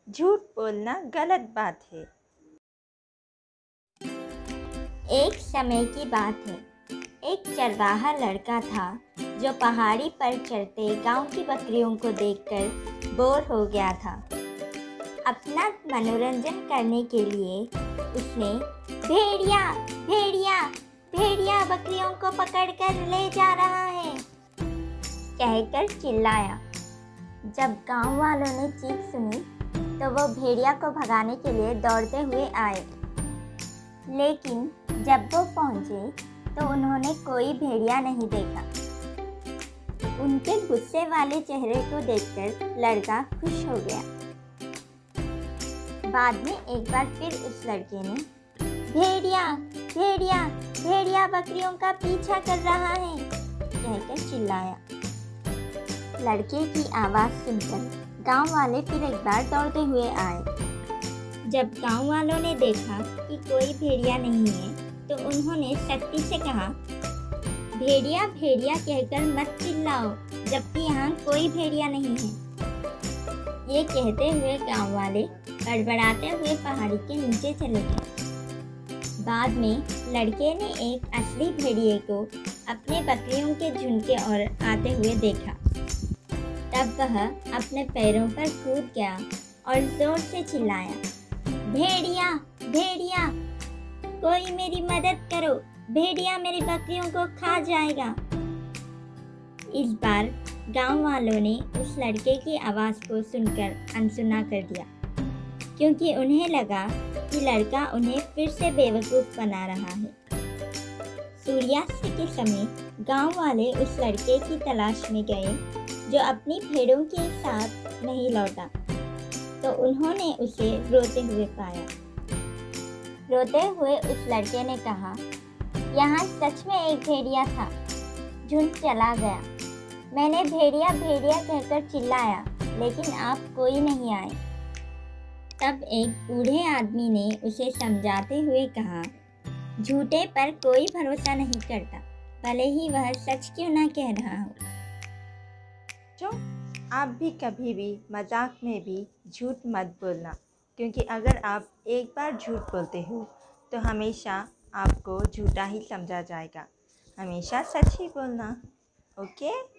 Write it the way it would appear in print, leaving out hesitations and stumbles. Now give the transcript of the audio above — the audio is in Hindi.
झूठ बोलना गलत बात है। एक समय की बात है। एक चरवाहा लड़का था जो पहाड़ी पर चढ़ते गांव की बकरियों को देखकर बोर हो गया था। अपना मनोरंजन करने के लिए उसने भेड़िया भेड़िया भेड़िया बकरियों को पकड़कर ले जा रहा है कहकर चिल्लाया। जब गांव वालों ने चीख सुनी तो वो भेड़िया को भगाने के लिए दौड़ते हुए आए, लेकिन जब वो पहुंचे तो उन्होंने कोई भेड़िया नहीं देखा। उनके गुस्से वाले चेहरे को देखकर लड़का खुश हो गया। बाद में एक बार फिर उस लड़के ने भेड़िया भेड़िया भेड़िया बकरियों का पीछा कर रहा है कहकर चिल्लाया। लड़के की आवाज़ सुनकर गांव वाले फिर एक बार दौड़ते हुए आए। जब गांव वालों ने देखा कि कोई भेड़िया नहीं है तो उन्होंने सख्ती से कहा, भेड़िया भेड़िया कहकर मत चिल्लाओ जबकि यहाँ कोई भेड़िया नहीं है। ये कहते हुए गांव वाले बड़बड़ाते हुए पहाड़ी के नीचे चले गए। बाद में लड़के ने एक असली भेड़िए को अपने बकरियों के झुंड की ओर आते हुए देखा। तब वह अपने पैरों पर कूद गया और जोर से चिल्लाया, भेड़िया भेड़िया कोई मेरी मदद करो, भेड़िया मेरी बकरियों को खा जाएगा। इस बार गांव वालों ने उस लड़के की आवाज़ को सुनकर अनसुना कर दिया, क्योंकि उन्हें लगा कि लड़का उन्हें फिर से बेवकूफ़ बना रहा है। सूर्यास्त के समय गांव वाले उस लड़के की तलाश में गए जो अपनी भेड़ों के साथ नहीं लौटा, तो उन्होंने उसे रोते हुए पाया। रोते हुए उस लड़के ने कहा, यहाँ सच में एक भेड़िया था, झुंड चला गया। मैंने भेड़िया भेड़िया कहकर चिल्लाया, लेकिन आप कोई नहीं आए। तब एक बूढ़े आदमी ने उसे समझाते हुए कहा, झूठे पर कोई भरोसा नहीं करता, भले ही वह सच क्यों ना कह रहा हो। तो आप भी कभी भी मजाक में भी झूठ मत बोलना, क्योंकि अगर आप एक बार झूठ बोलते हो तो हमेशा आपको झूठा ही समझा जाएगा। हमेशा सच ही बोलना। ओके।